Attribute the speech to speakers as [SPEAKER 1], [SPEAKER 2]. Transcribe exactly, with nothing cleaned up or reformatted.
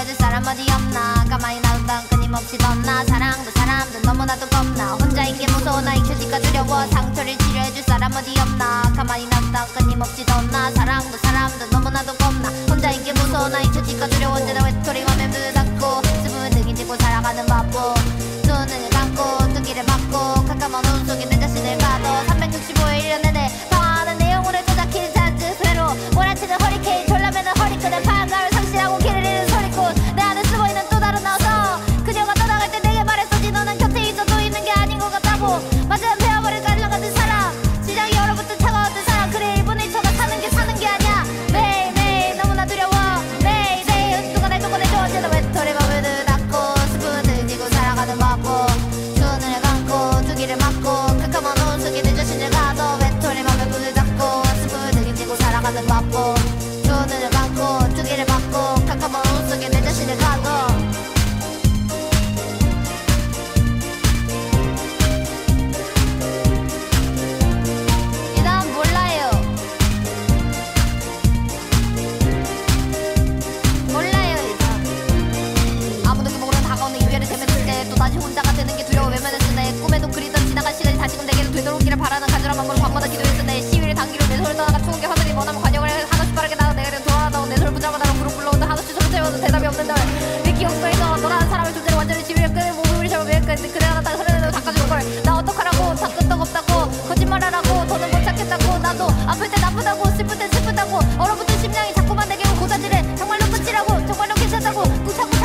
[SPEAKER 1] 해줄 사람 어디 없나. 가만히 놔둔다 끊임없이 덧나. 사랑도 사람도 너무나도 겁나. 혼자인 게 무서워 나 잊혀질까 두려워. 상처를 치료해줄 사람 어디 없나. 가만히 놔둔다 끊임없이 덧나. 사랑도 사람도 너무나도 겁나. 혼자인 게 무서워 나 잊혀질까 두려워. 언제나 외톨이와 맴을 닫고 슬픔을 등에 지고 살아가는 바보. 두 눈을 감고 두기를 막고 가까운 어둠 속에 내 자신을 가둬. 삼백육십오 일 일 년 내내 방황하는 내용으로 조작힌 잔뜩 회로 몰아치는 허리케인 졸라매는 허리끈을 파악감을 상실하고 길을 잃은 소리꾼. 내 안에 숨어있는 또 다른 나서 그녀가 떠나갈 때 내게 말했었지. 너는 곁에 있어도 있는 게 아닌 것 같다고. 맞아 베어버릴 가ril라 같은 사람. 시작이 얼어붙은 차가웠던 사람. 그래 일본 일처가 사는 게 사는 게 아니야. 매일매일 너무나 두려워. 매일매일 누가 날 조건해줘. 언제나 외톨이 밤을 닫고 슬픔을 지고 살아가는 바보. 두 눈을 감고 두 귀를 막고 캄캄한 어둠 속에 내 자신을 가둬. 외톨이 밤을 문을 닫고 슬픔을 지고 살아가는 바보. 두 눈을 감고 두 귀를 막고 캄캄한 어둠 속에 내 자신을 가둬. 이 다음 몰라요. 몰라요 이 다음. 아무도 모르는 다가오는 이별을 대면했을 때 또다시 혼자가 되는 게 두려워. 외면했을 때 꿈에도 그리던 지나간 시간이 다시금 내게로 되돌아오기를 바라는 간절한 마음으로 밤마다 기도했을 때 시위를 단기로 내 손을 떠나가 추억의 화살이 머나면 관역을 해 하나씩 빠르게 나가 내가 돌아다오. 내 손을 붙잡아 나로 부르 불러온다. 하나씩 손을 채워도 대답이 없는 널 내 기억 속에서 너라는 사람의 존재를 완전히 지휘를 끄는 몸을 잡아 매일까지 그래야 나타나 흐르는 닦아주는 걸. 나 어떡하라고 다 끄떡없다고 거짓말하라고 더는 못 찾겠다고. 나도 아플 때 나쁘다고 슬플 때 슬프다고 얼어붙은 심장이 자꾸만 내게 고자질해. 정말로 끝이라고 정말로 괜찮다고 꾹 참고